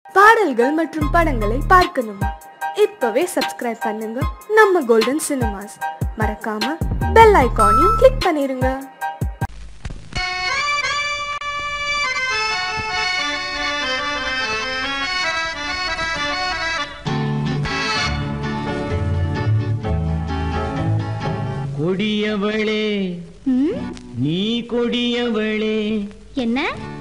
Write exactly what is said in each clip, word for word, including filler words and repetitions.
பாடல்கள் மற்றும் படங்களை பார்க்கணுமா? இப்பவே சப்ஸ்கிரைப் பண்ணுங்க நம்ம கோல்டன் சினிமாஸ். மறக்காம பெல் ஐகானையும் கிளிக் பண்ணிருங்க. கொடியவளே நீ கொடியவளே என்ன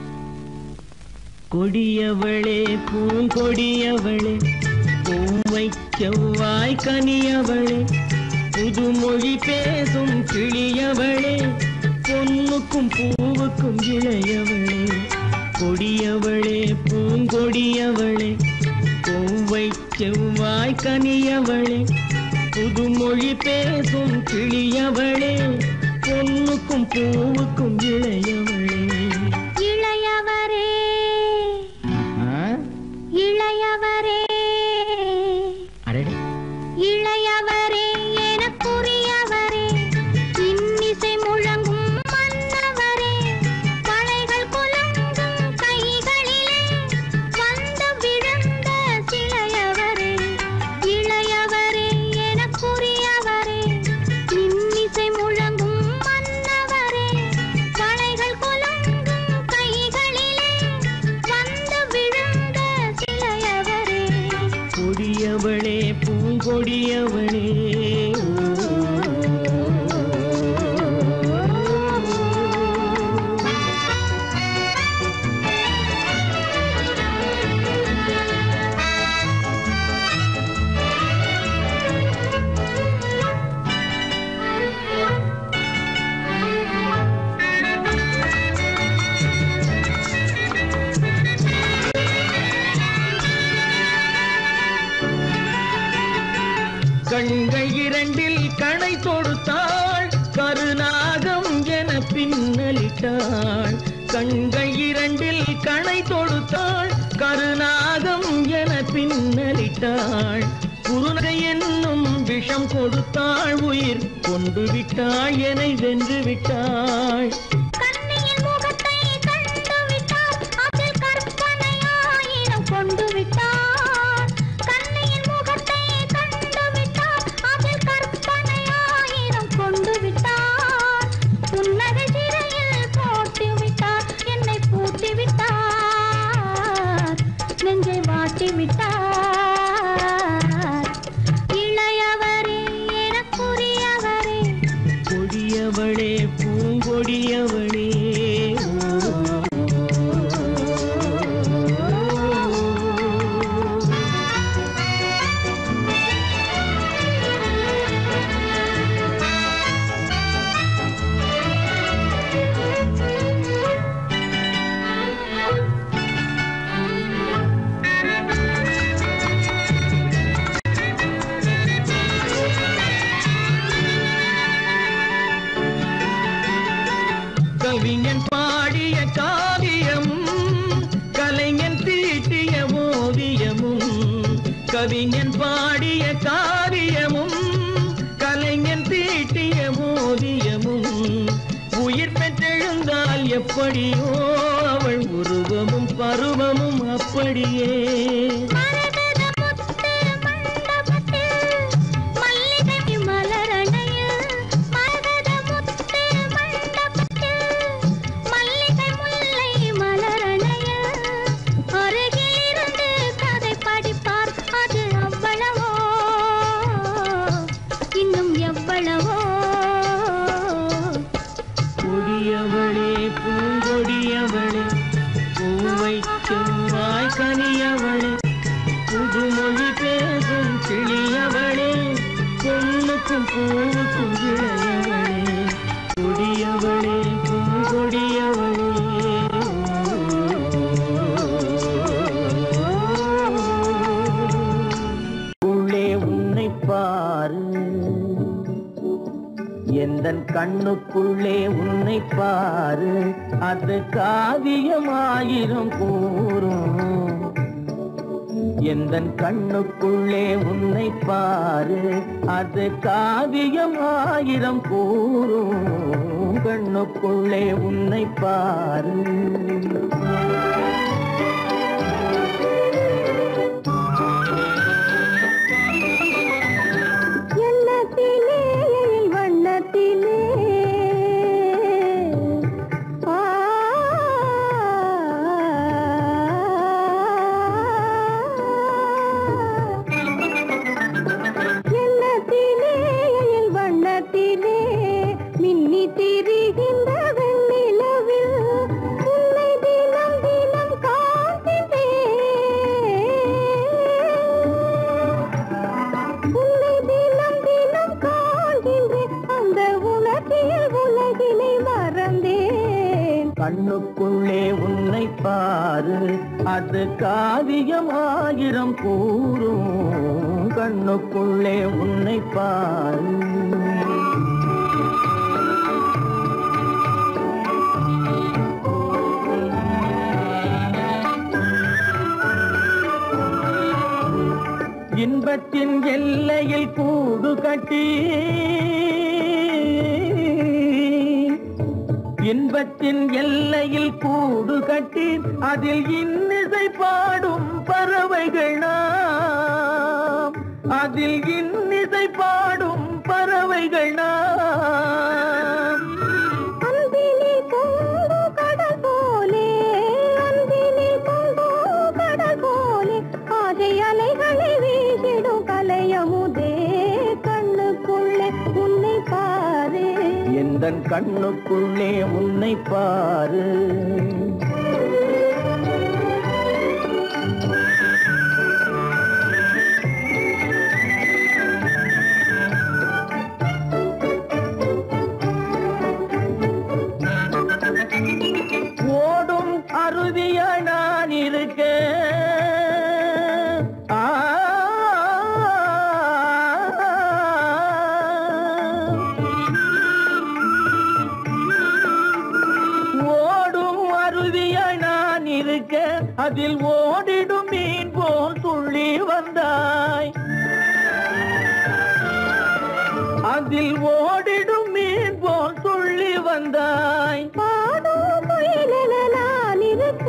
கொடியவளே பூங்கொடியவளே பூவை செவ்வாய் கனியவளே புதுமொழி பேசும் கிளியவளே பொன்னுக்கும் பூவுக்கும் இளையவளே கொடியவளே பூங்கொடியவளே பூவை செவ்வாய் கனியவளே புதுமொழி பேசும் கிளியவளே பொன்னுக்கும் பூவுக்கும் இளையவளே இளையவரே இளையவரே அரடே இளையவரே எனக்குரியவரே இன்னிசை முழங்கும் மன்னவரே கலைகள் குலுங்கும் கைகளிலே வந்து விழுந்த சிலையவரே இளையவரே எனக்குரியவரே இன்னிசை முழங்கும் மன்னவரே கலைகள் குலுங்கும் கைகளிலே வந்து விழுந்த சிலையவரே கொடியவளே பூங்கொடியவளே கண்கள் இரண்டில் கணை தொடுத்தாள் கருநாகம் என பின்னலிட்டாள் கண்கள் இரண்டில் கணை தொடுத்தாள் கருநாகம் என பின்னலிட்டாள் குருநகை என்னும் விஷம் கொடுத்தாள் உயிர் கொண்டு விட்டாள் என்னை வென்று விட்டாள் கண்ணியின் முகத்தை கண்டு விட்டார் அதில் கற்பனையாயிரம் கொண்டு விட்டார் கண்ணியின் முகத்தை கண்டு விட்டார் அதில் கற்பனையாயிரம் கொண்டு விட்டார் புன்னகை சிறையில் போட்டு விட்டார் என்னை பூட்டி விட்டார் நெஞ்சை வாட்டி விட்டார் இளையவரே எனக்குரியவரே கொடியவளே பூங்கொடியவளே கவிஞன் பாடிய காவியமும் கலைஞன் தீட்டிய ஓவியமும் கவிஞன் பாடிய காவியமும் கலைஞன் தீட்டிய ஓவியமும் உயிர் பெற்றெழுந்தால் எப்படியோ அவள் உருவமும் பருவமும் அப்படியே மரகத முத்து மண்டபத்தில் மல்லிகை மலரணையில் மரகத முத்து மண்டபத்தில் மல்லிகை முல்லை மலரணையில் அருகில் இருந்து கதை படிப்பார் அது அவ்வளவோ இன்னும் எவ்வளவோ கொடியவளே பூங்கொடியவளே பூவை செவ்வாய் கனியவளே புதுமொழி பேசும் கிளியவளே பொன்னுக்கும் பூவுக்கும் இளையவளே கொடியவளே பூங்கொடியவளே உள்ளே உன்னை பாரு எந்தன் கண்ணுக்குள்ளே உன்னை பாரு அது காவியமாயிரம் கூறும் எந்தன் கண்ணுக்குள்ளே உன்னை பாரு அது காவியமாயிரம் கூறும் கண்ணுக்குள்ளே உன்னை பாரு அது காவியம் ஆயிரம் கூறும் கண்ணுக்குள்ளே உன்னை பாரு. இன்பத்தின் எல்லையில் கூடு கட்டி இன்பத்தின் எல்லையில் கூடு கட்டி அதில் இன்னிசை பாடும் பறவைகள் நாம், அதில் இன்னிசை பாடும் பறவைகள் நாம். அன்பிலே பொங்கு கடல் போலே, அன்பிலே பொங்கு கடல் போலே, ஆசை அலைகளை வீசிடும் கலையமுதே, கண்ணுக்குள்ளே உன்னை பாரு, எந்தன் கண்ணுக்குள்ளே உன்னை பாரு. ஓடும் அருவியா நான் இருக்க, ஓடும் அருவியா நான் இருக்க, அதில் ஓடிடும் மீன் போல் துள்ளி வந்தாய், அதில் ஓடிடும் மீன் போல் துள்ளி வந்தாய். பாடும் குயிலென நான் இருக்க,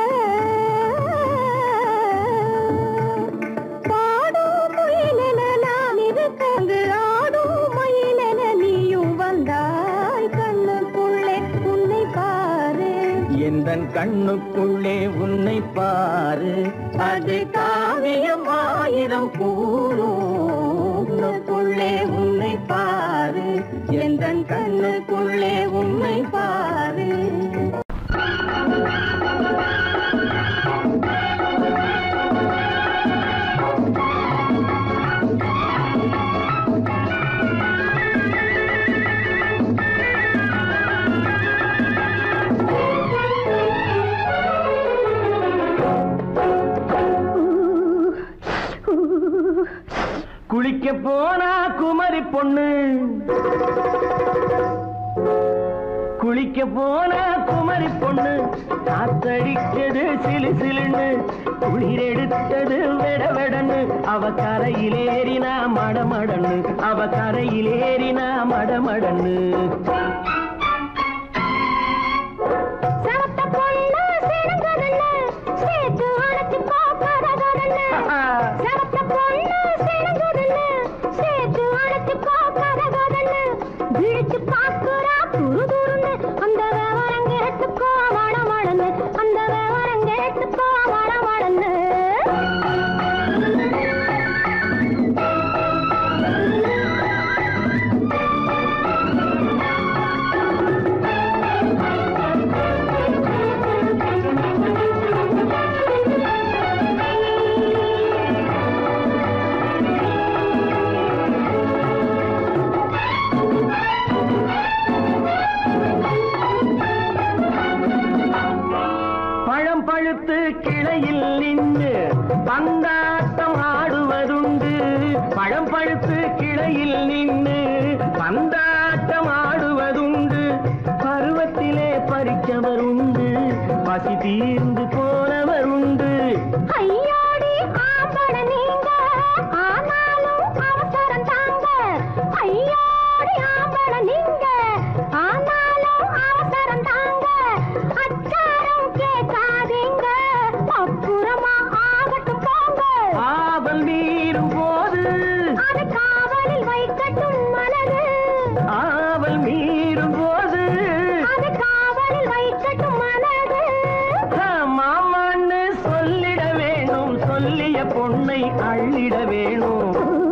பாடும் குயிலென நான் இருக்க, அங்கு ஆடும் மயிலென நீயும் வந்தாய், கண்ணுக்குள்ளே உன்னை பாரு, எந்தன் கண்ணுக்குள்ளே உன்னை பாரு. அது காவியம் ஆயிரம் கூறுக்குள்ளே உன்னை பாரு, எந்தன் கண்ணுக்குள்ளே உன்னை பாரு. குளிக்க போனா குமரி பொண்ணு, குளிக்க போனா குமரி பொண்ணு, காத்தடிச்சது சிலு சிலுன்னு, குளிர் எடுத்தது வெட வெடன்னு, அவ கரையிலேறினா மடமடன்னு, அவ கரையிலேறினா மடமடன்னு. பழுத்து கிளையில் நின்று பந்தாட்டம் ஆடுவதுண்டு, பழம் பழுத்து கிளையில் நின்று பந்தாட்டம் ஆடுவதுண்டு, பருவத்திலே பறிச்சவருண்டு, பசி தீர்ந்து போனவருண்டு. ஐயோடி ஆம்பட நீங்க, ஆனாலும் அவசரம் தாங்க, ஐயோடி ஆம்பட நீங்க, ஆனாலும் அவசரம் தாங்க, அச்சாரம் கேட்காதீங்க, அப்புறமா ஆகட்டும் போங்க. ஆவல் மீறும் போது அது காவலில் வைக்கட்டும் மனது, ஆவல் மீறும் போது அது காவலில் வைக்கட்டும் மனது. மாமான்னு சொல்லிட வேணும், சொல்லிய பொண்ணை அள்ளிட வேணும்.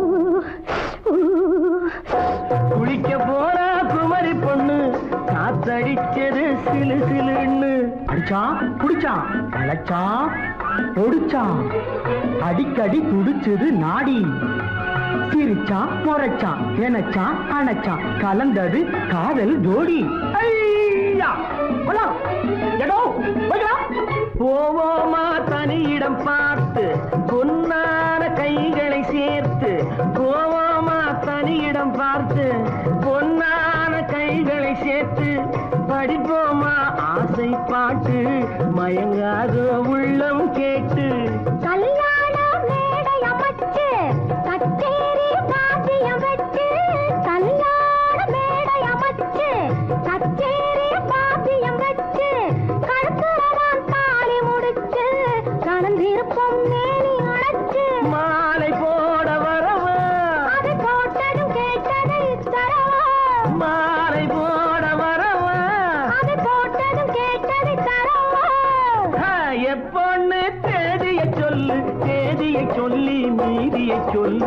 குளிக்க போனா குமரி பொண்ணு, காத்தடிச்சது சிலு சிலுன்னு. அடிச்சான் புடிச்சான் அழைச்சான் பொடிச்சான், அடிக்கடி துடிச்சது நாடி, சிரிச்சான் முறைச்சான் நினைச்சான் அணைச்சான், கலந்தது காதல் ஜோடி. ஐயா எடோ போவோமா தனியிடம் பார்த்து பொன்னான கைகளை சேர்த்து போவோமா தனியிடம் பார்த்து பொன்னான கைகளை சேர்த்து படிப்போமா ஆசை பாட்டு மயங்காத உள்ளம் கேட்டு கல்யாண மேடை அமைச்சு கச்சேரி வாத்தியம் வச்சு கல்யாண மேடை அமைச்சு கச்சேரி வாத்தியம் வச்சு கழுத்துறவான் தாலி முடிச்சு கலந்திருப்போம் மேனி அழைச்சு மாலை போட வரவா அது போட்டதும் கேட்டதை தரவா மாலை போட வரவா அது போட்டதும் கேட்டதை தரவா எப்பொண்ணு தேதிய சொல்லு தேதிய சொல்லி மீதிய சொல்லு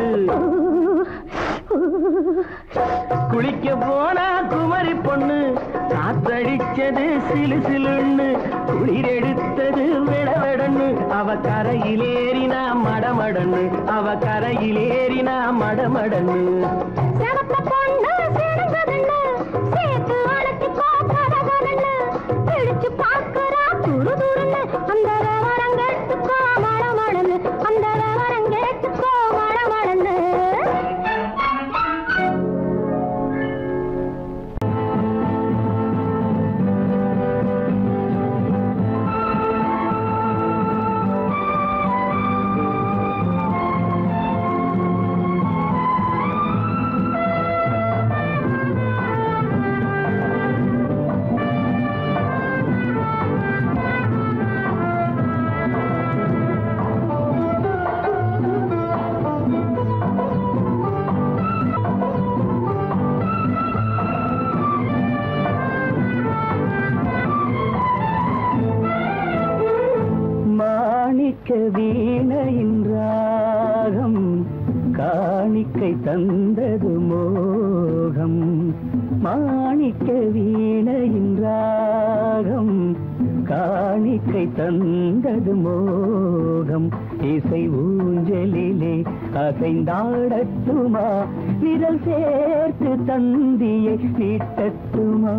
குளிக்க போனா குமரி பொண்ணு காத்தடிச்சது சிலு சிலுன்னு குளிர் எடுத்தது விடவெடன்னு அவ கரையிலேறினா மடமடன்னு அவ கரையிலேறினா மடமடன்னு சிவத்த பொண்ணு சிறந்ததுன்னு சேர்த்து அழைச்சிக்கோ கதகதன்னு பிடிச்சு பார்க்கறா துரு துருன்னு அந்த விவரம் கேட்டுக்கோ மடமடன்னு அந்த விவரம் கேட்டுக்கோ மடமடன்னு வீணையின் ராகம் காணிக்கை தந்தது மோகம் மாணிக்க வீணையின் ராகம் காணிக்கை தந்தது மோகம் இசை ஊஞ்சலிலே அசைந்தாடட்டுமா விரல் சேர்த்து தந்தியை நீட்டட்டுமா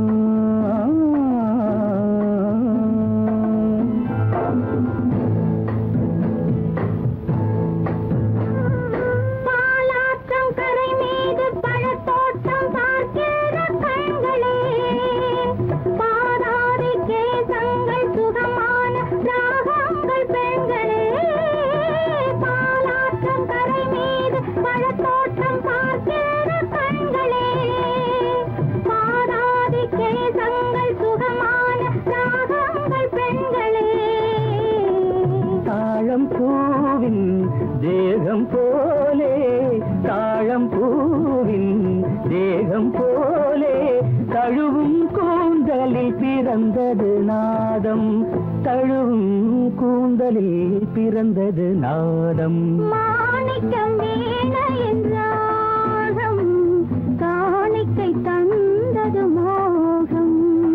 தேகம் போலே தாழம் பூவின் தேகம் போலே தழுவும் கூந்தலில் பிறந்தது நாதம் தழுவும் கூந்தலில் பிறந்தது நாதம் மாணிக்கம் வீணையின் ராகம் காணிக்கை தந்தது மோகம்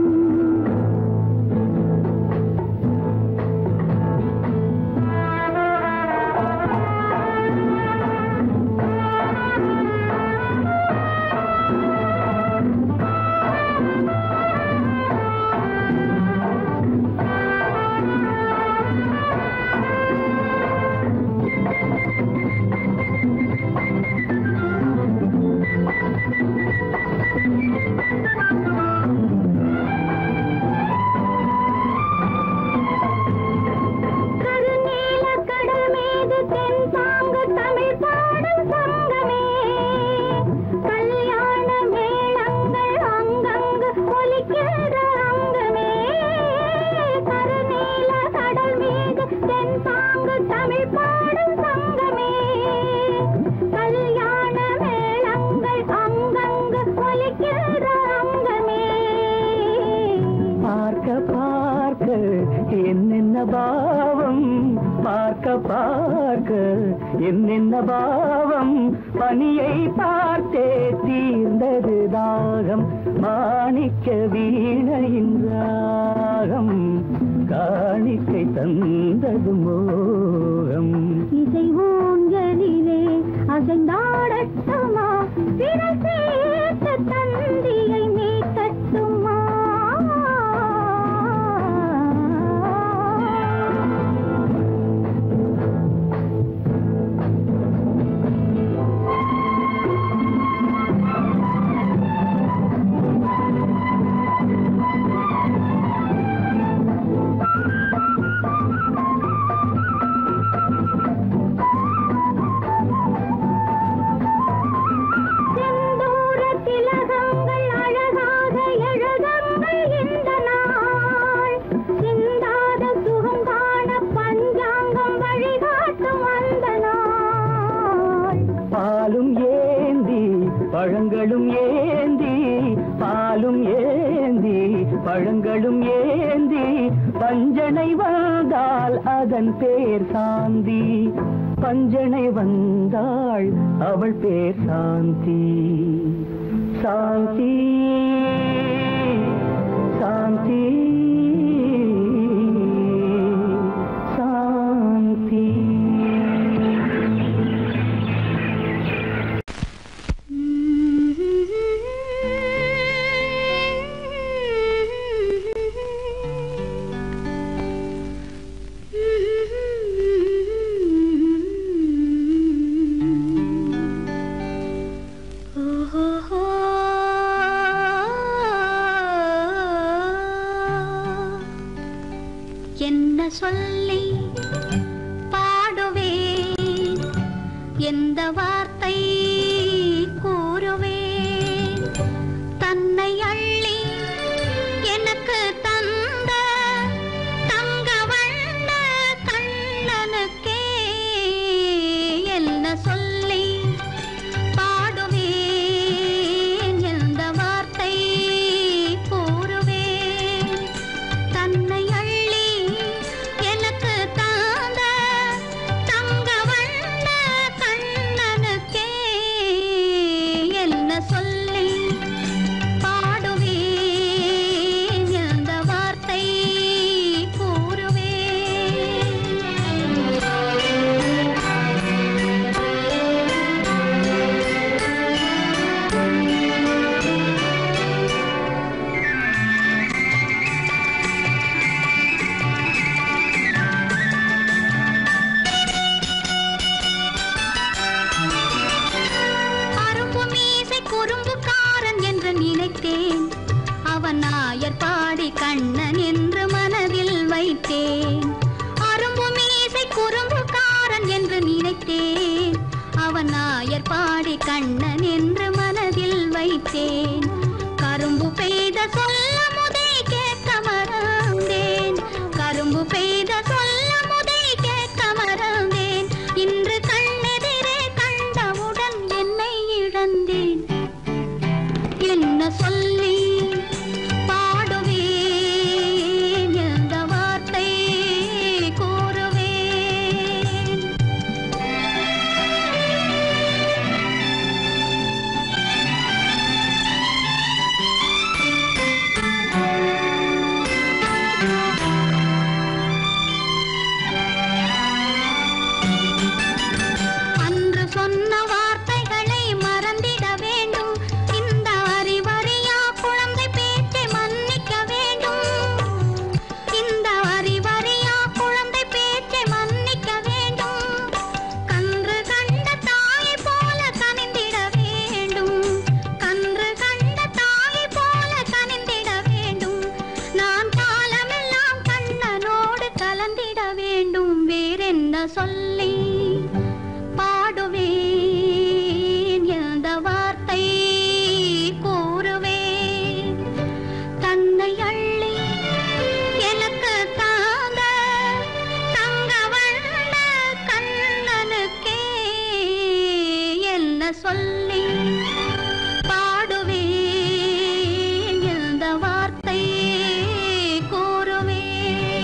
என்னென்ன பாவம் பார்க்க பார்க்க என்னென்ன பாவம் பனியை பார்த்தே தீர்ந்தது தாகம் மாணிக்க வீணையின் ராகம் காணிக்கை தந்தது மோகம் இசை ஊஞ்சலிலே அசைந்தாடட்டுமா விரல் சேர்த்து தந்தியை மீட்டட்டுமா பழங்களும் ஏந்தி பாலும் ஏந்தி பழங்களும் ஏந்தி பஞ்சனை வந்தாள் அதன் பேர் சாந்தி பஞ்சனை வந்தாள் அவள் பேர் சாந்தி சாந்தி சாந்தி சாந்தி என்ன சொல்லி பாடுவேன் எந்த வார்த்தை கூறுவேன் தன்னை அள்ளி எனக்கு தந்த தங்க வண்ண கண்ணனுக்கே என்ன சொல்லி பாடுவேன் எந்த வார்த்தை கூறுவேன் தன்னை கண்ணன் என்று மனதில் வைத்தேன் அரும்பு மீசை குறும்புக்காரன் என்று நினைத்தேன் அவன் நாயர் பாடி கண்ணன் என்று மனதில் வைத்தேன் கரும்பு பெய்த சொல்ல முதை கேட்க மறந்தேன் கரும்பு பெய்த சொல்ல முதை கேட்க மறந்தேன் இன்று கண்ணெதிரே கண்டவுடன் என்னை இழந்தேன் என்ன சொல்லி சொல்லி பாடுவேன் எந்த வார்த்தை கூறுவேன் தன்னை அள்ளி எனக்கு தாந்த தங்க வண்ண கண்ணனுக்கே என்ன சொல்லி பாடுவேன் எந்த வார்த்தை கூறுவேன்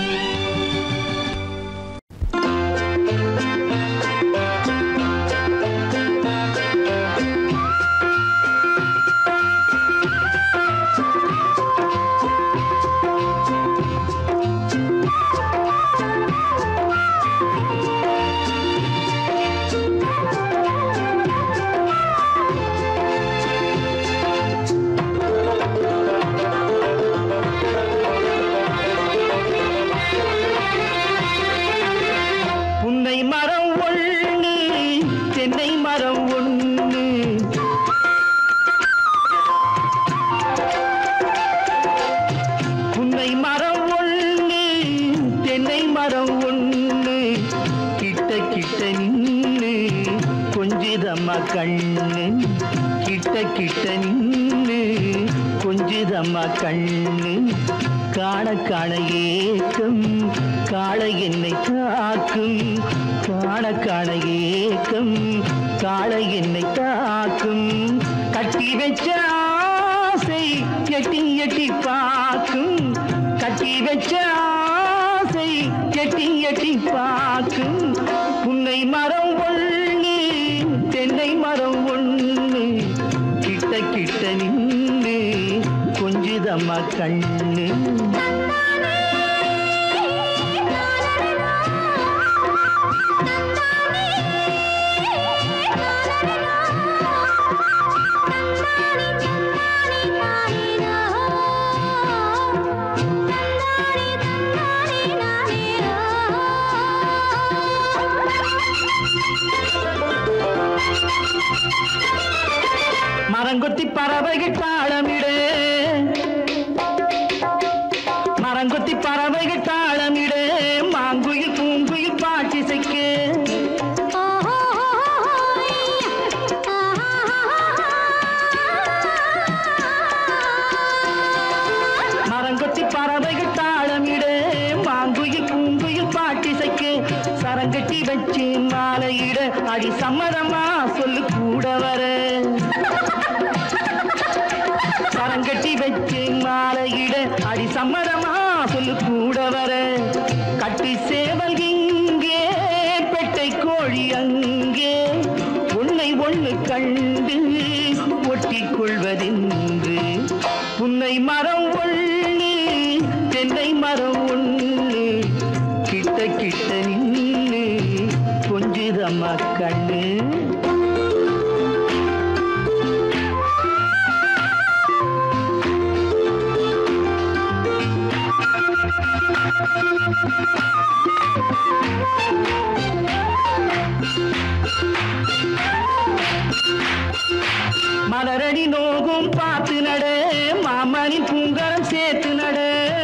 கண்ணு கிட்ட கிட்ட நின்னு கொஞ்சுதம்மா கண்ணு காண காண ஏக்கம் காளை என்னை தாக்கும் காண காண ஏக்கம் காளை என்னை தாக்கும் கட்டி வச்ச ஆசை எட்டி எட்டி பார்க்கும் கட்டி வச்ச ஆசை எட்டி எட்டி பார்க்கும் புன்னை மரம் ஒண்ணு தென்னை மரம் ஒண்ணு கிட்ட கிட்ட நின்று கொஞ்சுதம்மா கண்ணு மரங்கொத்தி பறவைகள் தாளமிடு மரங்கொத்தி பறவைகள் தாளமிடு மாங்குயில் பூங்குயில் பாட்டிசைக்கு மரங்கொத்தி பறவைகள் தாளமிடு மாங்குயில் பூங்குயில் பாட்டிசைக்கு சரங்கட்டி வச்சு மாலையிட அடி சம்மதமா சொல்லு கூட வர சரங்கட்டி வச்சு மாலையிட அடி சம்மதமா சொல்லு கூட வர கட்டி சேவல் இங்கே பெட்டை கோழி அங்கே உன்னை ஒண்ணு கண்டு ஒட்டிக் கொள்வதென்று புன்னை மரம் ஒண்ணு தென்னை மரம் ஒண்ணு கிட்ட கிட்ட நின்று கொஞ்சுதம்மா கண்ணு மலரடி நோகும் பார்த்து நட மாமணி பூங்கரம் சேர்த்து நட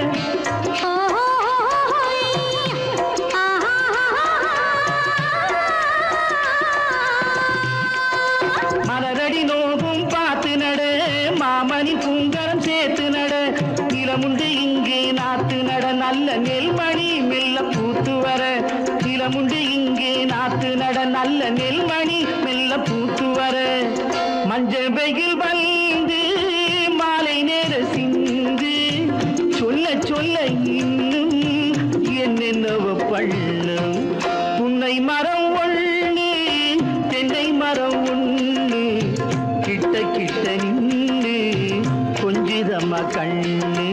மலரடி நோகும் பார்த்து நட மாமணி பூங்கரம் சேர்த்து நட நிலமுண்டு இங்கே நாத்து நட நல்ல நெல்மணி மெல்ல பூத்து வர நிலமுண்டு இங்கே நாத்து நட நல்ல நெல்மணி மெல்ல பூத்து வர மஞ்சள் வெயில் வந்து மாலை நேர சிந்து சொல்ல சொல்ல இன்னும் என்னென்னவ பண்ணும் புன்னை மரம் ஒண்ணு தென்னை மரம் ஒண்ணு கிட்ட கிட்ட நின்று கொஞ்சுதம்மா கண்ணு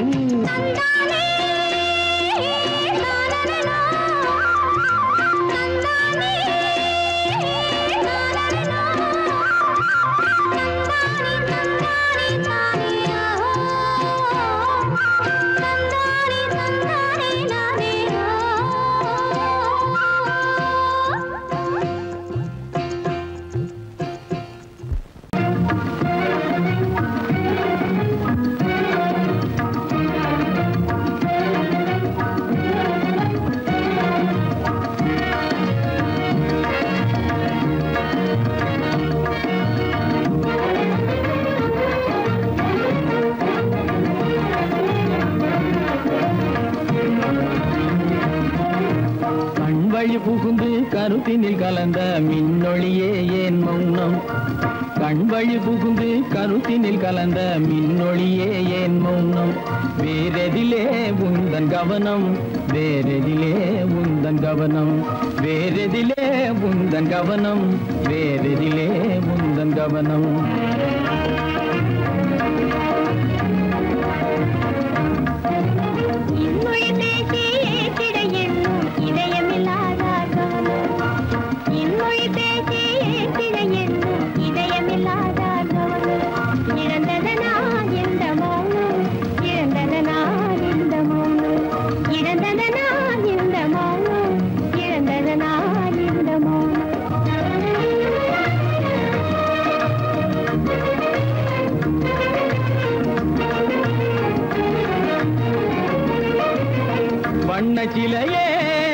புகுந்து கருத்தினில் கலந்த மின்னொளியே ஏன் மௌனம் கண்வழி புகுந்து கருத்தினில் கலந்த மின்னொளியே ஏன் மௌனம் வேறெதிலே உந்தன் கவனம் வேறெதிலே உந்தன் கவனம் வேறெதிலே உந்தன் கவனம் வேறெதிலே உந்தன் கவனம் வண்ணச்சிலையே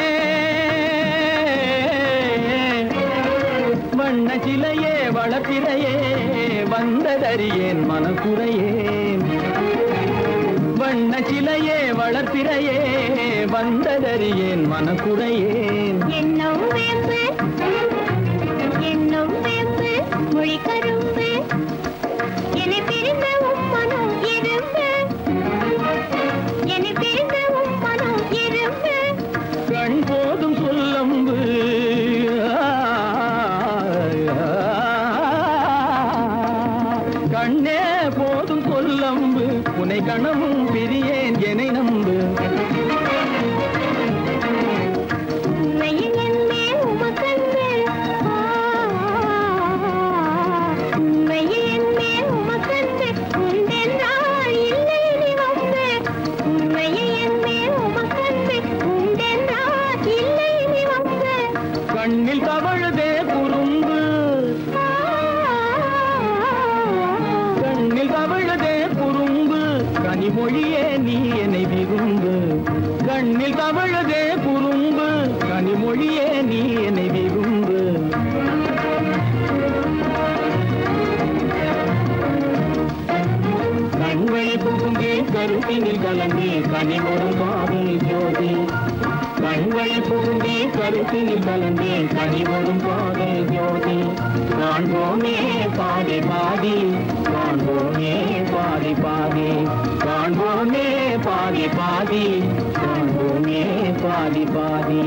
வண்ணச்சிலையே வளப்பிறையே வந்ததறியேன் மனக்குறையேன் வண்ணச்சிலையே வளப்பிறையே வந்ததறியேன் மனக்குறையேன் என்னும் வேம்பு என்னும் வேம்பு மொழி கரும்பு கருத்தினில் கலந்தே கனிவரும் காதல் ஜோதி கண்கள் பூண்டி கருத்தினில் கலந்தே கனிவரும் காதல் ஜோதி காண்போமே பாதி பாதி காண்போமே பாதி பாதி காண்போமே பாதி பாதி காண்போமே பாதி பாதி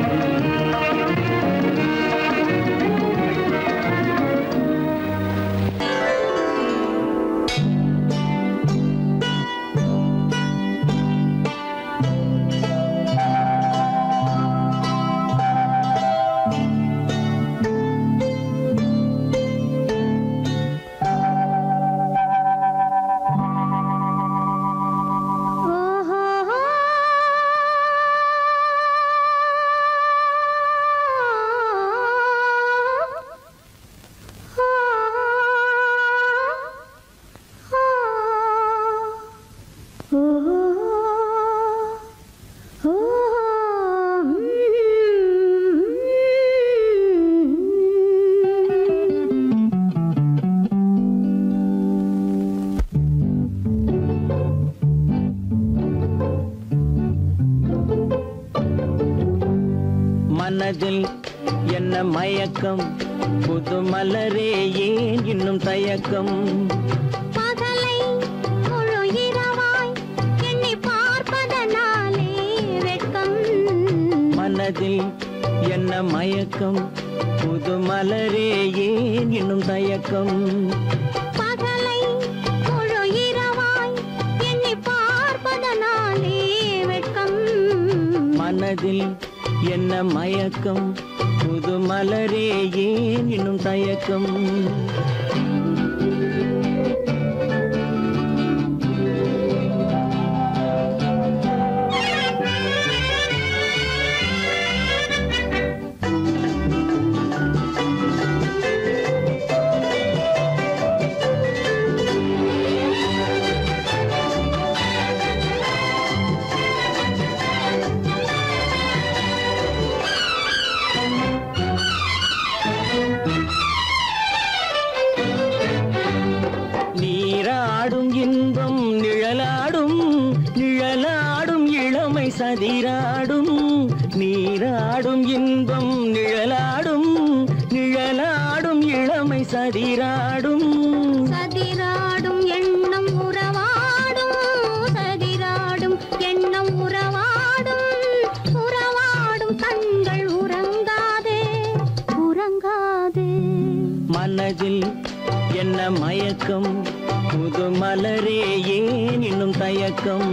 மனதில் என்ன மயக்கம் புது மலரே ஏன் இன்னும் தயக்கம் பகலை முழு இரவாய் எண்ணி பார்ப்பதனாலே வெட்கம் மனதில் என்ன மயக்கம் புது மலரே ஏன் இன்னும் தயக்கம் பகலை முழு இரவாய் எண்ணி பார்ப்பதனாலே வெட்கம் மனதில் என்ன மயக்கம் புது மலரே ஏன் இன்னும் தயக்கம் நீராடும் இன்பம் நிழலாடும் நிழலாடும் இளமை சதிராடும் நீராடும் இன்பம் நிழலாடும் நிழலாடும் இளமை சதிராடும் சதிராடும் எண்ணம் உறவாடும் சதிராடும் எண்ணம் உறவாடும் உறவாடும் கண்கள் உறங்காதே உறங்காதே மனதில் என்ன மயக்கம் புது மலரே ஏன் இன்னும் தயக்கம்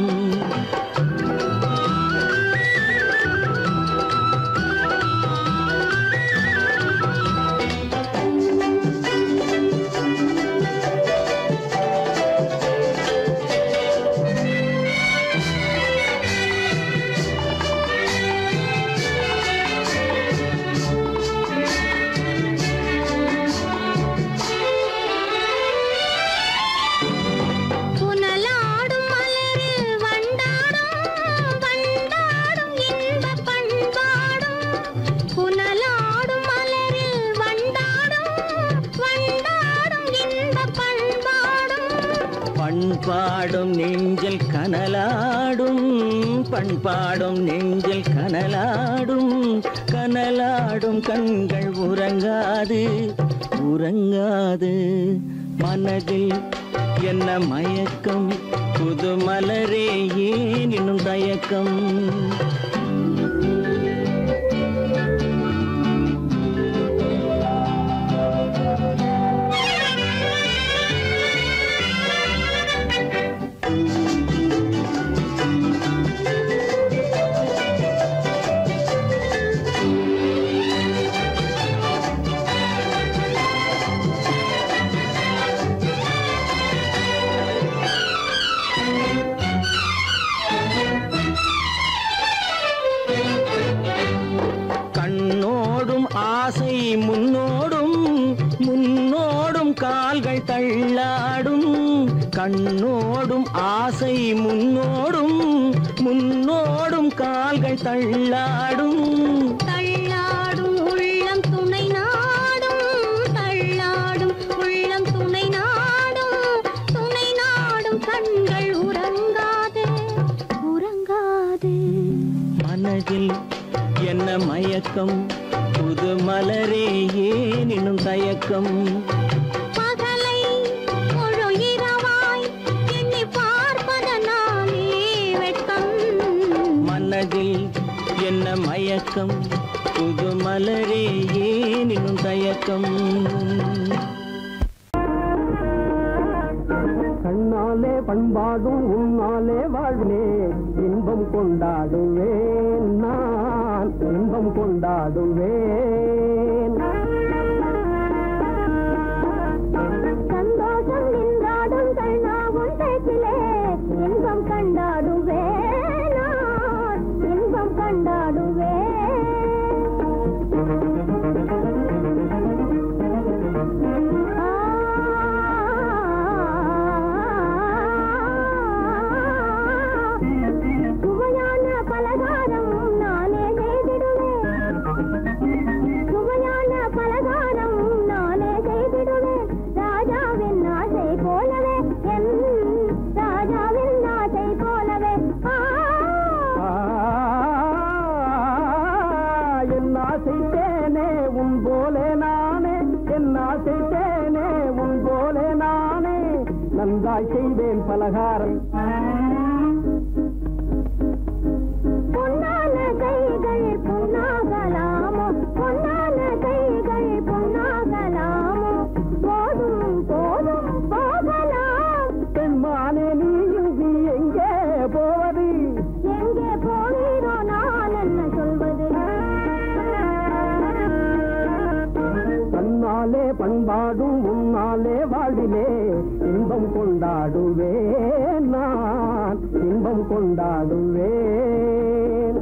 புனலாடும் மலரில் வண்டாடும் வண்டாடும் இன்பப் பண்பாடும் புனலாடும் மலரில் வண்டாடும் வண்டாடும் இன்பப் பண்பாடும் பண்பாடும் நெஞ்சில் கனலாடும் பண்பாடும் நெஞ்சில் கனலாடும் கனலாடும் கண்கள் உறங்காது உறங்காது மனதில் என்ன மயக்கம் புது மலரே ஏன் இன்னும் தயக்கம் கண்ணோடும் ஆசை முன்னோடும் முன்னோடும் கால்கள் தள்ளாடும் கண்ணோடும் ஆசை முன்னோடும் முன்னோடும் கால்கள் தள்ளாடும் தள்ளாடும் உள்ளம் துணை நாடும் தள்ளாடும் உள்ளம் துணை நாடும் துணை நாடும் கண்கள் உறங்காதே மயக்கம் புது மலரே ஏன் இன்னும் தயக்கம் பகலை முழு இரவாய் எண்ணி பார்ப்பதனாலே வெட்கம் மனதில் என்ன மயக்கம் புது மலரே ஏன் இன்னும் தயக்கம் கண்ணாலே பண்பாடும் உன்னாலே வாழ்விலே இன்பம் கொண்டாடுவேன் நான் இன்பம் கொண்டாடுவேன் சந்தோஷம் நின்றாடும் கண்ணாவும் பேச்சிலே இன்பம் கண்டாடுவேன் நான் இன்பம் கண்டாடுவேன் சுவையான பலகாரம் நானே செய்திடுவேன் சுவையான பலகாரம் நானே செய்திடுவேன் ராஜாவின் ஆசை போலவே என் ராஜாவின் ஆசை போலவே என் ஆசை தேனே உன் போலே நானே என் ஆசை தேனே உன் போலே நானே நன்றாய் செய்வேன் பலகாரம் பொன்னான கைகள் பொன்னாகலாமோ பொன்னான கைகள் பொன்னாகலாமோ போதும் போதும் போகலாம் பெண்மானே நீ இங்கு எங்கே போவது எங்கே போகிறோ நான் என்ன சொல்வது தன்னாலே பண்பாடும் உன்னாலே வாழ்விலே இன்பம் கொண்டாடுவேன் நான் இன்பம் கொண்டாடுவேன்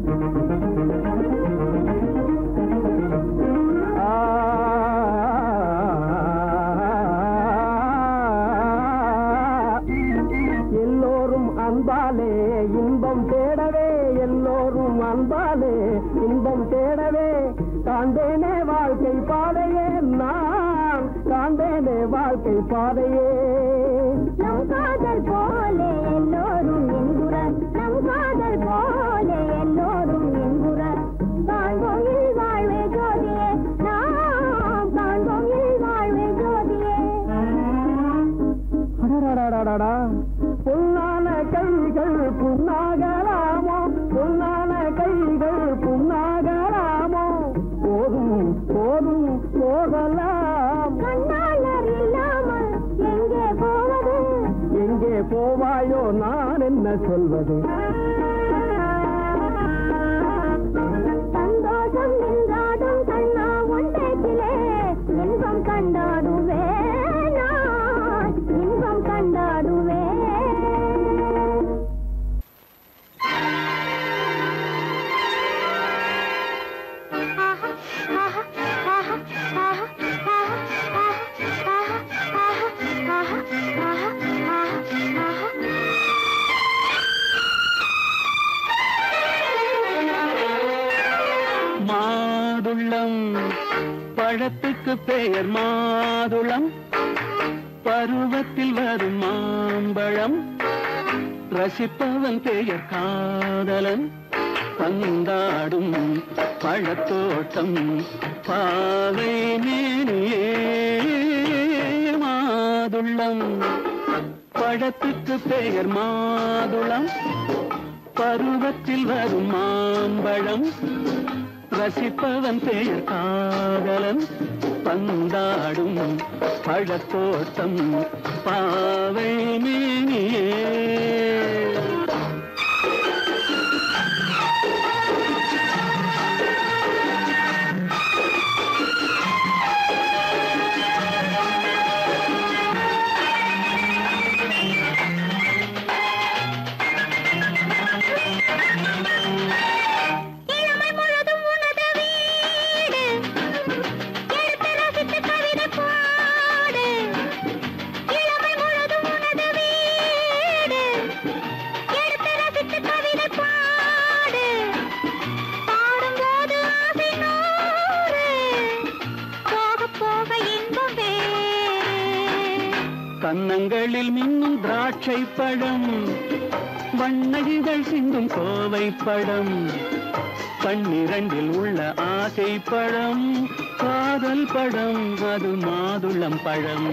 எல்லோரும் அன்பாலே இன்பம் தேடவே எல்லோரும் அன்பாலே இன்பம் தேடவே காண்பேனே வாழ்க்கை பாதையே நான் காண்பேனே வாழ்க்கை பாதையே நம் காதல் போலே எல்லோரும் என்குற நம் காதல் போலே எல்லோரும் என்குற காண்போம் இல் வாழ்வே ஜோதியே நாம் காண்போம் இல் வாழ்வே ஜோதியே அடடடடடடா பொன்னான கைகள் புண்ணாகலாமோ பொன்னான கைகள் புண்ணாகலாமோ போதும் போதும் போகலாம் கண்ணாளர் இல்லாமல் எங்கே போவது எங்கே போவாயோ நான் என்ன சொல்வது சந்தோஷம் நின்றாடும் கண்ணா ஒன்றேக்கிலே இன்பம் கண்டாடுவேன் நான் இன்பம் கண்டாடுவேன் மாதுளம் பழத்துக்கு பெயர் மாதுளம் பருவத்தில் வரும் மாம்பழம் ரசிப்பவன் பெயர் காதலன் பந்தாடும் பழத்தோட்டம் பாவை மேனியே மாதுளம் பழத்துக்கு பெயர் மாதுளம் பருவத்தில் வரும் மாம்பழம் ரசிப்பவன் பெயர் காதலன் பந்தாடும் பழத்தோட்டம் பாவை மேனியே கன்னங்களில் மின்னும் திராட்சை பழம் வண்ணகிகள் சிந்தும் கோவை பழம் கண்ணிரண்டில் உள்ள ஆசை பழம் காதல் பழம் அது மாதுளம் பழம்.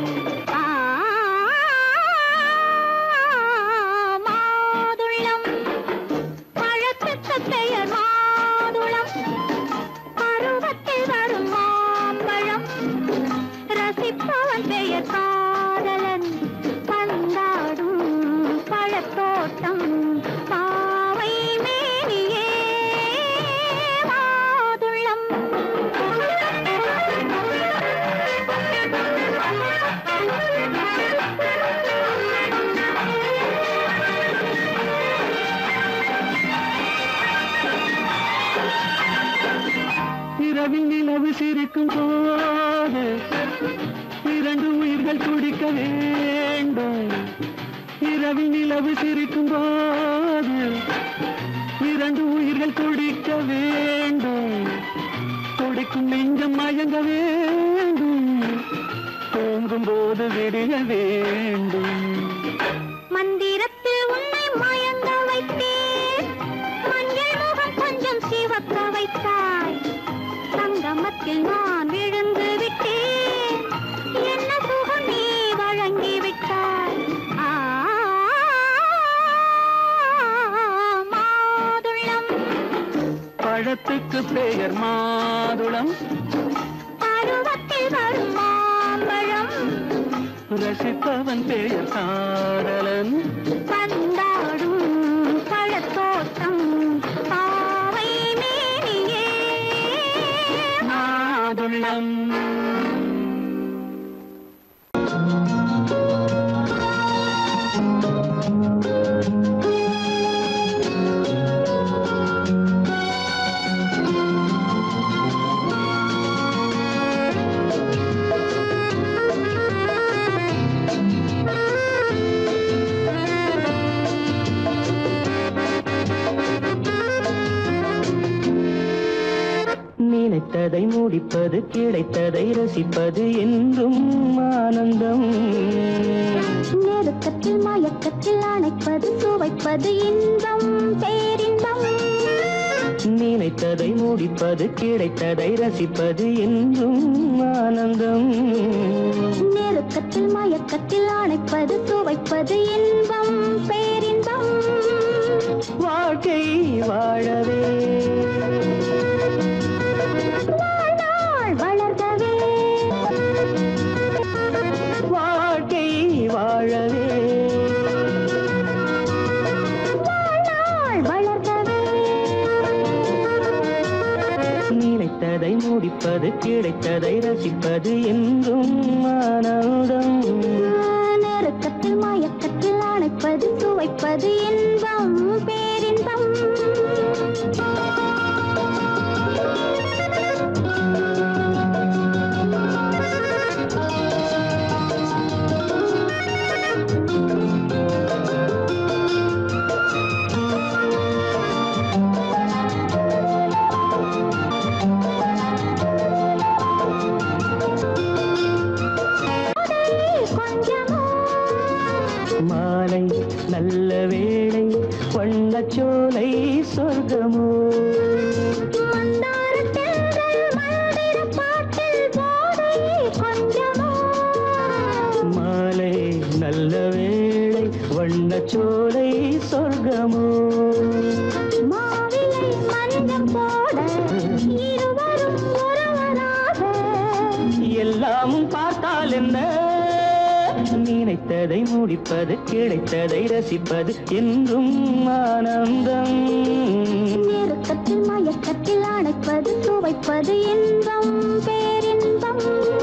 மாதுளம் பழத்துக்கு பெயர் மாதுளம், பருவத்தில் வரும் மாம்பழம், ரசிப்பவன் பெயர் காதலன், பந்தாடும் பழத்தோட்டம் பாவை மேனியே மாதுளம். இரவில் நிலவு சிரிக்கும் போது இரண்டு உயிர்கள் துடிக்க வேண்டும். இரவில் நிலவு சிரிக்கும் போது இரண்டு உயிர்கள் துடிக்க வேண்டும். துடிக்கும் நெஞ்சம் மயங்க வேண்டும், தூங்கும் போது விடிய வேண்டும். மந்திரத்தில் உன்னை மயங்க வைத்தேன், மஞ்சள் முகம் கொஞ்சம் சிவக்க வைத்தாய், சங்கமத்தில் நான் விழுந்து விட்டேன், என்ன சுகம் நீ வழங்கி விட்டாய். ஆ மாதுளம் பழத்துக்கு பெயர் மாதுளம், பருவத்தில் வரும் மாம்பழம், ரசிப்பவன் பெயர் காதலன், பந்தாடும் பழத்தோட்டம் பாவை மேனியே மாதுளம். நினைத்ததை முடிப்பது கிடைத்ததை ரசிப்பது என்றும் ஆனந்தம். நெருக்கத்தில் மயக்கத்தில் அணைப்பது சுவைப்பது இன்பம் பேரின்பம். நினைத்ததை முடிப்பது கிடைத்ததை ரசிப்பது என்றும் ஆனந்தம். நெருக்கத்தில் மயக்கத்தில் அணைப்பது சுவைப்பது இன்பம் பேரின்பம். வாழ்க்கை வாழவே வாழ்நாள் வளர்கவே, வாழ்க்கை வாழவே வாழ்நாள் வளர்கவே. நினைத்ததை முடிப்பது கிடைத்ததை ரசிப்பது என்றும் ஆனந்தம். நெருக்கத்தில் மயக்கத்தில் அணைப்பது சுவைப்பது இன்பம் பேரின்பம். மாலை நல்ல வேளை வண்ணச்சோலை சொர்க்கமோ, மாலை நல்ல வேளை வண்ணச்சோலை சொர்க்கமோ. மாவிலை மஞ்சம் போட இருவரும் ஒருவராக, எல்லாமும் பார்த்தால் என்ன, நினைத்ததை முடிப்பது கிடைத்ததை ரசிப்பது என்றும் ஆனந்தம். நெருக்கத்தில் மயக்கத்தில் அணைப்பது சுவைப்பது இன்பம் பேரின்பம்.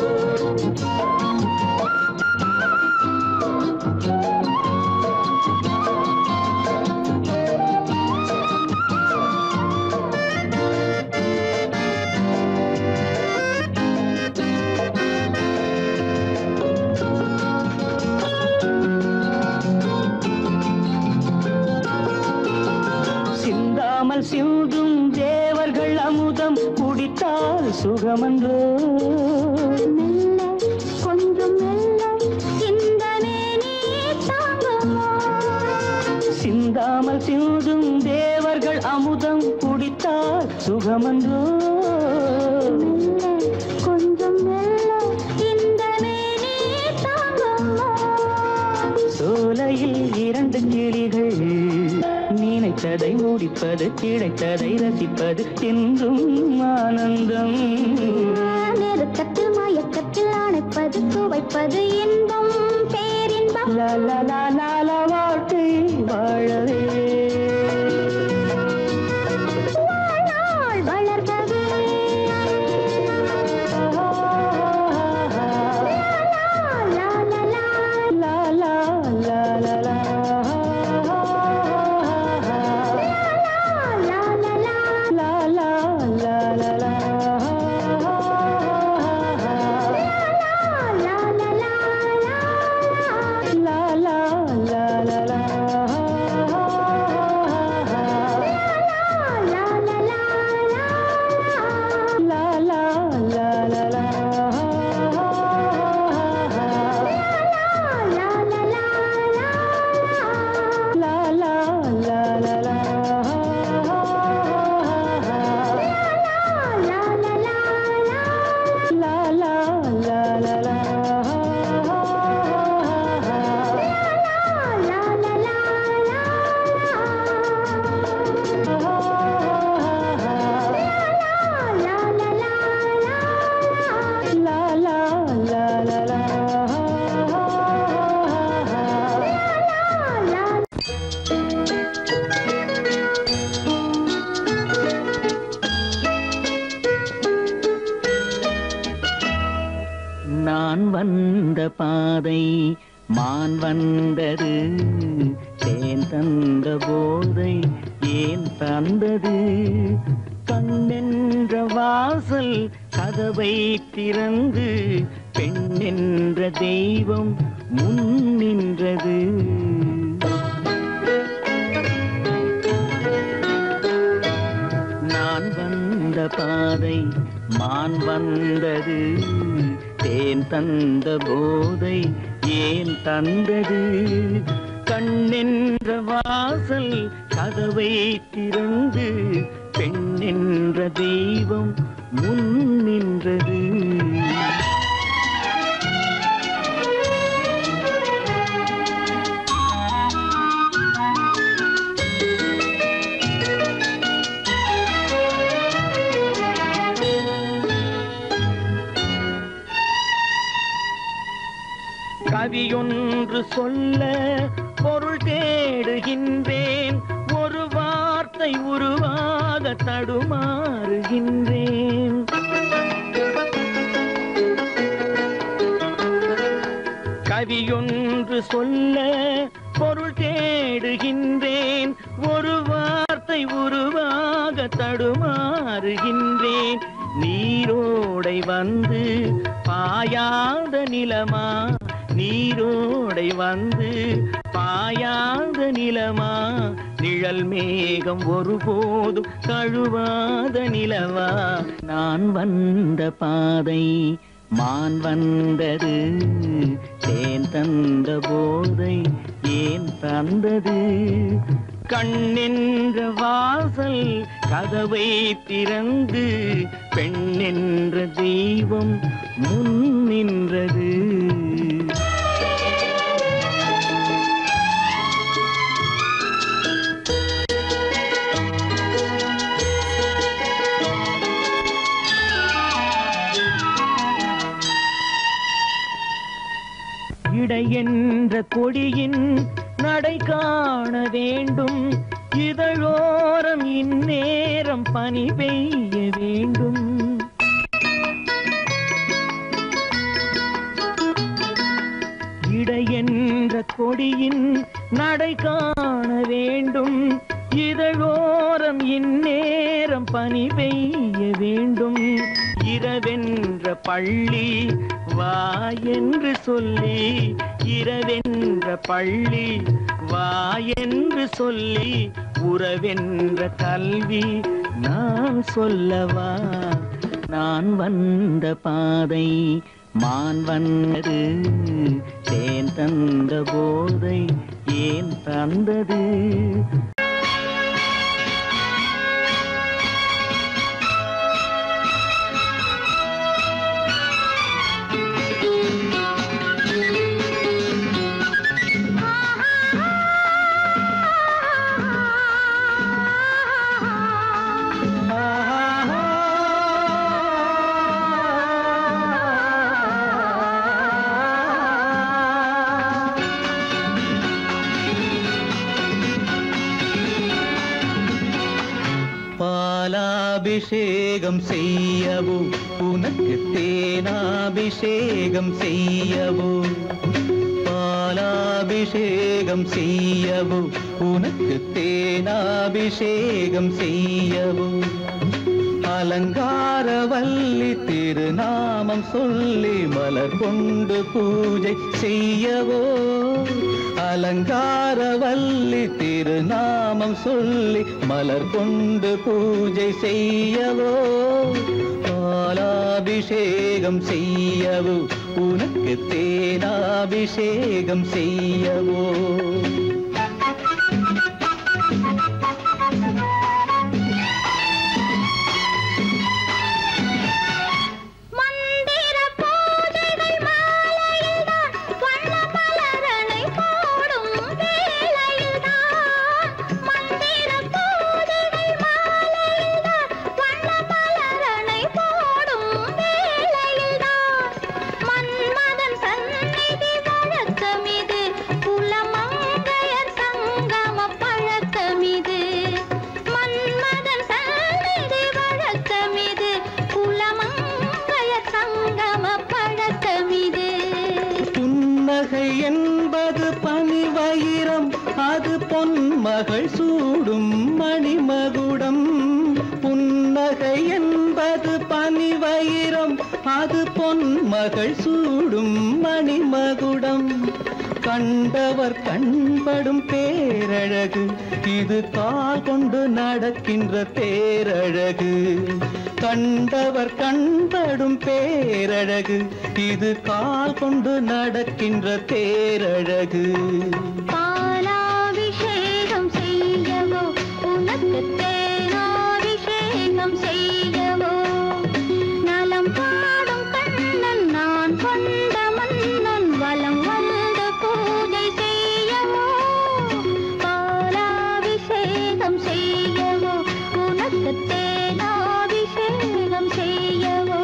சிந்தாமல் சிந்தும் தேவர்கள் அமுதம் குடித்தால் சுகமன்றோ, மெல்ல கொஞ்சம் மெல்ல சிந்தனே நீ தாங்குமோ. சிந்தாமல் சிந்தும் தேவர்கள் அமுதம் குடித்தால் சுக சுகமன்றோ கொஞ்சம் மெல்ல இந்த மேனி தாங்குமோ சோலையில் இரண்டு கிளிகள் நினைத்ததை முடிப்பது கிடைத்ததை ரசிப்பது என்றும் ஆனந்தம் நெருக்கத்தில் மயக்கத்தில் அணைப்பது துவைப்பது இன்பம் பேரின்பம் லால வாழ்க்கை வாழவே வாழ்நாள் வளர்கவே லா லா லா லா லா லா நான் வந்த பாதை மான் வந்தது தேன் தந்த போதை ஏன் தந்தது கண்ணென்ற வாசல் கதவை திறந்து பெண்ணென்ற தெய்வம் முன் நின்றது நான் வந்த பாதை மான் வந்தது தேன் தந்த போதை ஏன் தந்தது கண்ணென்ற வாசல் கதவை திறந்து பெண்ணென்ற தெய்வம் முன் நின்றது கவியொன்று சொல்ல பொருள் தேடுகின்றேன் ஒரு வார்த்தை உருவாக தடுமாறுகின்றேன் கவியொன்று சொல்ல பொருள் தேடுகின்றேன் ஒரு வார்த்தை உருவாக தடுமாறுகின்றேன் நீரோடை வந்து பாயாத நிலமா நீரோடை வந்து பாயாத நிலமா நிழல் மேகம் ஒருபோதும் தழுவாத நிலவா நான் வந்த பாதை மான் வந்தது தேன் தந்த போதை ஏன் தந்தது கண்ணென்ற வாசல் கதவை திறந்து பெண்ணென்ற தெய்வம் முன் நின்றது இடை என்ற கொடியின் நடை காண வேண்டும் இதழோரம் இந்நேரம் பனி பெய்ய வேண்டும் இடை என்ற கொடியின் நடை காண வேண்டும் இதழோரம் இந்நேரம் பனி பெய்ய வேண்டும் இரவென்ற பள்ளி வா என்று சொல்லி இரவென்ற பள்ளி வா என்று சொல்லி உறவென்ற கல்வி நான் சொல்லவா நான் வந்த பாதை மான் வந்தது தேன் தந்த போதை ஏன் தந்தது பாலாபிஷேகம் செய்யவோ உனக்கு தேனாபிஷேகம் செய்யவோ பாலாபிஷேகம் செய்யவோ உனக்கு தேனாபிஷேகம் செய்யவோ அலங்காரவல்லி திருநாமம் சொல்லி மலர் கொண்டு பூஜை செய்யவோ அலங்காரவல்லி திருநாமம் சொல்லி மலர் கொண்டு பூஜை செய்யவோ பாலாபிஷேகம் செய்யவோ உனக்கு தேனாபிஷேகம் செய்யவோ என்பது பனிவயிரம் அது பொன்மகள் சூடும் மணிமகுடம் புன்னகை என்பது பனிவயிரம் அது பொன்மகள் சூடும் மணிமகுடம் கண்டவர் கண்படும் பேரழகு இது கால் கொண்டு நடக்கின்ற தேரழகு கண்டவர் கண்படும் பேரழகு இது கால் கொண்டு நடக்கின்ற தேரழகு பாலாபிஷேகம் செய்யவோ உனக்கு தேனாபிஷேகம் செய்யவோ நலம் பாடும் கண்ணன் நான் கொண்ட மன்னன் வலம் வந்து பூஜை செய்யவோ பாலாபிஷேகம் செய்யவோ உனக்கு தேனாபிஷேகம் செய்யவோ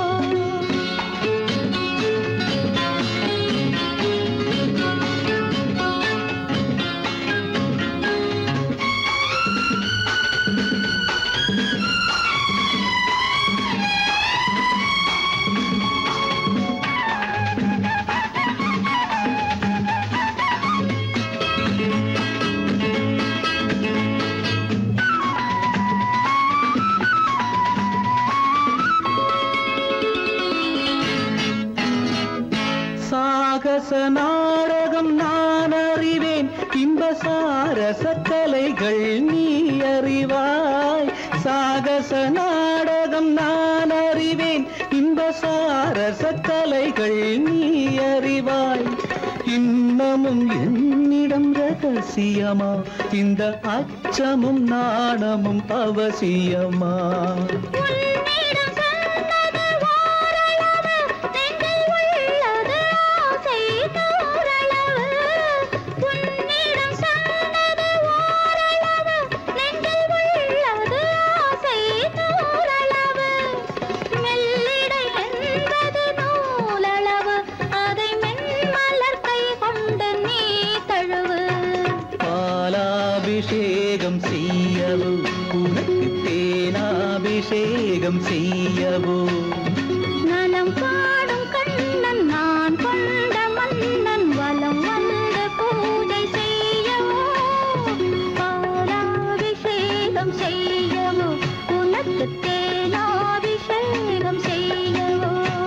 சாகச நாடகம் நான் அறிவேன் இன்ப சாரச கலைகள் நீ அறிவாய் சாகச நாடகம் நான் அறிவேன் இன்ப சாரச கலைகள் நீ அறிவாய் இன்னமும் என்னிடம் ரகசியமா இந்த அச்சமும் நாணமும் அவசியமா பாலாபிஷேகம் செய்யவோ உனக்கு தேனாபிஷேகம் செய்யவோ நலம் பாடும் கண்ணன் நான் கொண்ட மன்னன் வலம் வந்து பூஜை செய்யவோ பாலாபிஷேகம் செய்யவோ உனக்கு தேனாபிஷேகம் செய்யவோ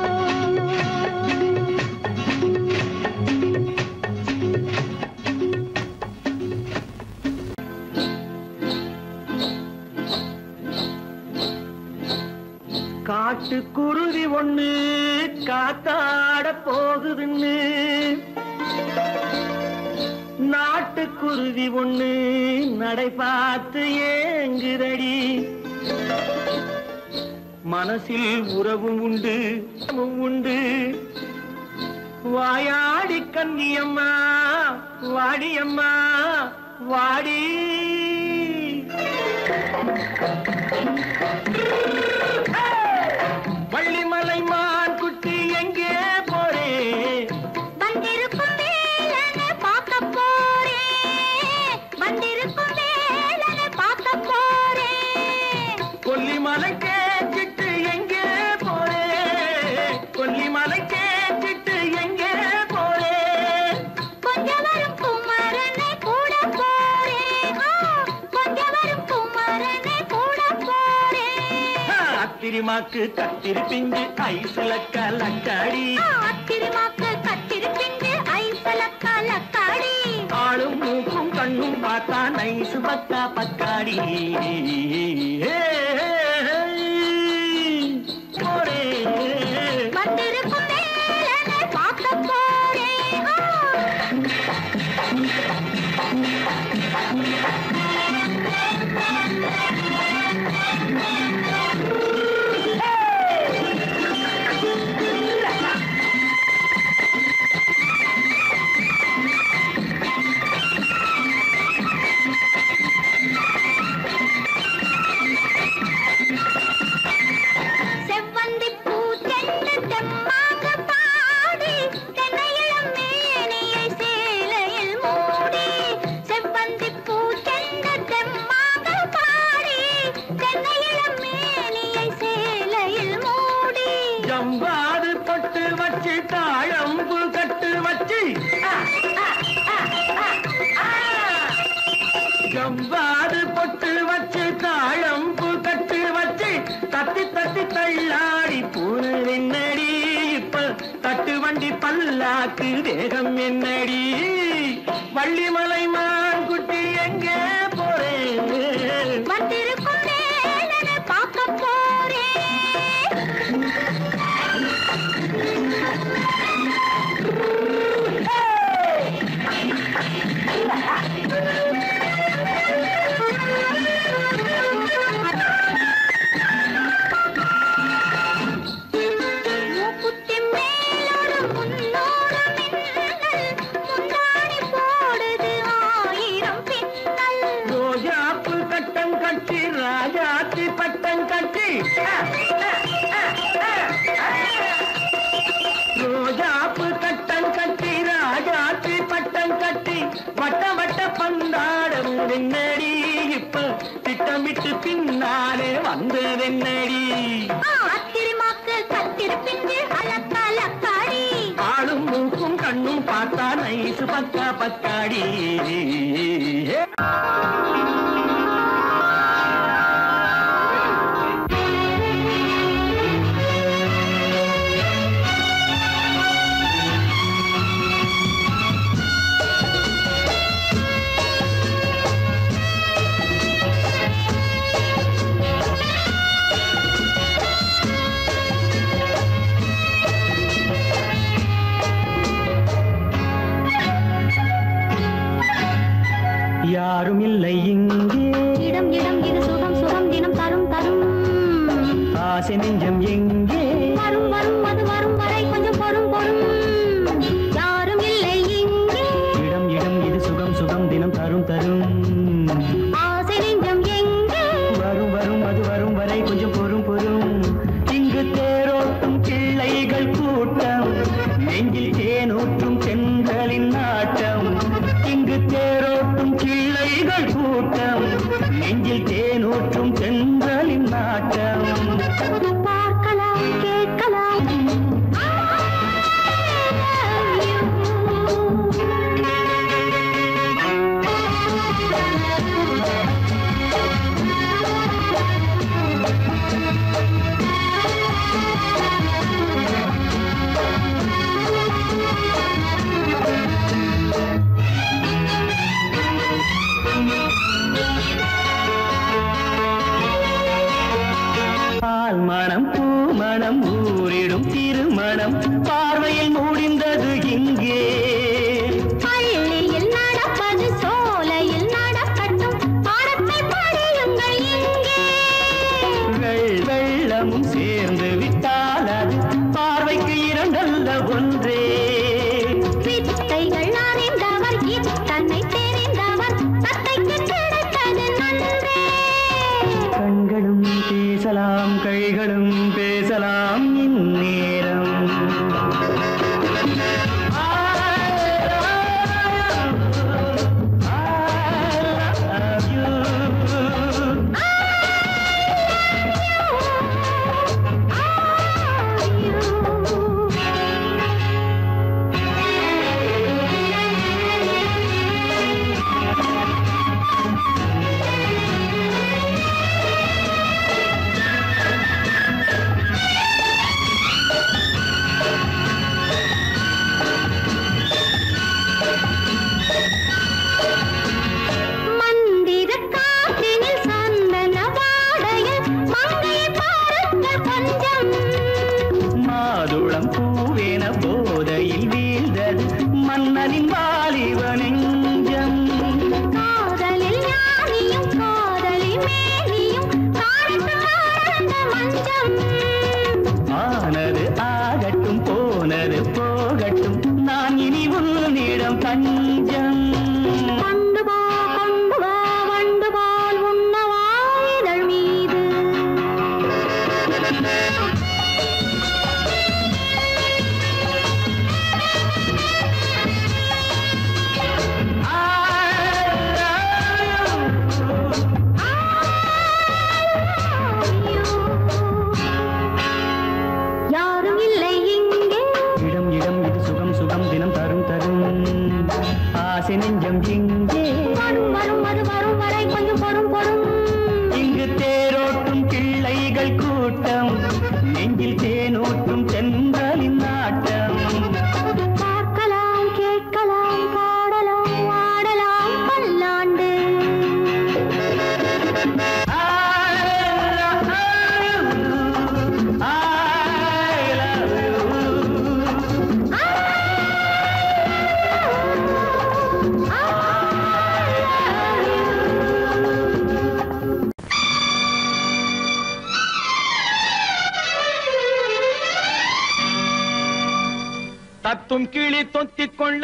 காட்டுக்குருவி ஒண்ணு காத்தாட போகுதுன்னு நாட்டுக்குருவி ஒண்ணு நடை பார்த்து ஏங்குதடி மனசில் உறவும் உண்டு உண்டு வாயாடி கன்னியம்மா வாடியம்மா வாடி வள்ளிமலை மான் குட்டி எங்கே போறே வந்திருக்கும் வேலனை பார்க்க போறேன் வந்திருக்கும் வேலனை பார்க்க போறேன் கொல்லிமலை ஆத்திரிமாக்கு கத்திரி பிஞ்சு ஐசுல கலக்காடி ஆத்திரிமாக்கு கத்திரி பிஞ்சு ஐசுல கலக்காடி ஆளும் மூக்கும் கண்ணும் பார்த்தா நைசு பக்கா பக்காடி வந்திருக்கும் வேலனை பார்க்க போறேன் செவ்வந்தி பூ தென்ன தெம்மாக பாடி தென்னையிளம் மேனியை சேலையில் மூடி செவ்வந்தி பூ தென்ன தெம்மாக பாடி தென்னையிளம் மேனியை சேலையில் மூடி ஜம்பாது பொட்டு வச்சு தாழம்பு கட்டு வச்சு ஜம்பாது பொட்டு வச்சு தாழம்பு கட்டு வச்சு தட்டி தட்டி தள்ளாடி பூரு என்னடி இப்ப தட்டு வண்டி பல்லாக்கு வேகம் என்னடி வள்ளிமலை மான் குட்டி எங்கே போறேன் வந்திருக்கும் வேலனை பார்க்க போறேன் மூக்குத்தி மேலோடு முன்னோடு மின்னல் முந்தாணி போடுது ஆயிரம் பின்னல் ரோஜாப்பு கட்டம் கட்டி ராஜாத்தி பட்டம் கட்டி ரோஜாப்பு கட்டம் கட்டி ராஜாத்தி பட்டம் கட்டி வட்ட வட்ட பந்தாடம் வெண்ணடி இப்ப திட்டமிட்டு பின்னாலே வந்ததென்னடி ஆத்திரிமாக்கு கத்திரி பிஞ்சு அலக்கலக்காடி ஆளும் மூக்கும் கண்ணும் பார்த்தா நைசு பக்கா பக்காடி யாரும் இல்லை இங்கே இடம் இடம் இது சுகம் சுகம் தினம் தரும் தரும் ஆசை நெஞ்சம் எங்கே வரும் வரும் அது வரும் வரை கொஞ்சம் பொறும் பொறும் யாரும் இல்லை இங்கே இடம் இடம் இது சுகம் சுகம் தினம் தரும் தரும் ஆசை நெஞ்சம் எங்கே வரும் வரும் அது வரும் வரை கொஞ்சம் பொறும் பொறும் இங்கு தேரோட்டும் பிள்ளைகள் கூட்டம் நெஞ்சில் தேனூற்றும் பெண்களின் நாட்டம் இங்கு தேரோட்டும் பிள்ளைகள் கூட்டம் நெஞ்சில் தேனூற்றும் பெண்களின் நாட்டம் பார்க்கலாம் கேட்கலாம் பால் மனம் பூ மனம் ஊரிடும் திருமணம் பார்வையில் முடிந்தது இங்கே பள்ளியில் நடப்பது சோலையில் நடக்கட்டும் பாடத்தை படியுங்கள் இங்கே வெள் வெள்ளமும் சேர்ந்து விட்டால் அது பார்வைக்கு இரண்டல்ல ஒன்றே வித்தைகள் அறிந்தவர் இத்தனை தெரிந்தவர் தத்தைக்கு கிடைத்தது நன்றே கண்களும் பேசலாம் கைகளும் பேசலாம் இந்நேரம் கண்ணனின் வாலிப நெஞ்சம் காதலில் ஞானியும் காதலி மேனியும் காணித்து வாழ்ந்த மஞ்சம் ஆனது ஆகட்டும் போனது போகட்டும் நான் இனி உன்னிடம் தஞ்சம் கொண்டு போ கொண்டு வா வண்டு போல் உண்ணவா இதழ் மீது யாரும் இல்லை இங்கே இடம் இடம் இது சுகம் சுகம் தினம் தரும் தரும் ஆசை நெஞ்சம் இங்கே வரும் வரும் அது வரும் வரை கொஞ்சம் பொறும் பொறும் இங்கு தேரோட்டும் பிள்ளைகள் கூட்டம் நெஞ்சில் தேனூட்டும் தென்றலின் நாட்டம் பார்க்கலாம் கேட்கலாம் பாடலாம் ஆடலாம் பல்லாண்டு தத்தும் கிளி தொத்திக் கொள்ள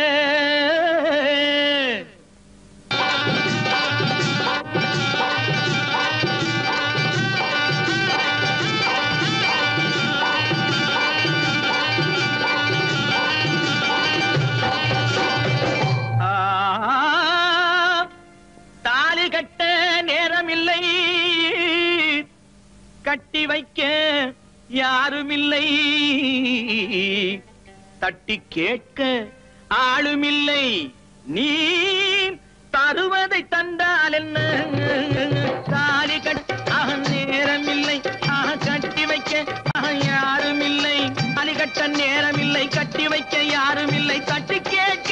தாலி கட்ட நேரமில்லை கட்டி வைக்க யாருமில்லை தட்டி கேட்க ஆளுமில்லை நீ தருவதை தந்தால் என்ன தாலி கட்ட நேரமில்லை கட்டி வைக்க யாருமில்லை தாலி கட்ட நேரமில்லை கட்டி வைக்க யாருமில்லை தட்டி கேட்க